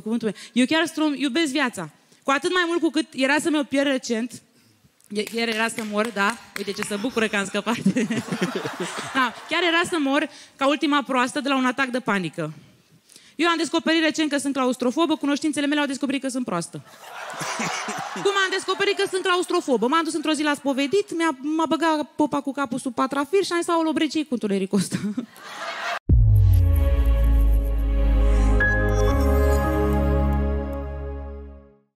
cuvântul meu. Eu chiar iubesc viața. Cu atât mai mult cu cât era să mă pierd recent. Chiar era să mor, da? Uite ce se bucură că am scăpat. Da, chiar era să mor ca ultima proastă de la un atac de panică. Eu am descoperit recent că sunt claustrofobă, cunoștințele mele au descoperit că sunt proastă. Cum am descoperit că sunt claustrofobă? M-am dus într-o zi la spovedit, m-a băgat popa cu capul sub patrafir și am zis, aoleu, bre, ce-i cu întunericul ăsta?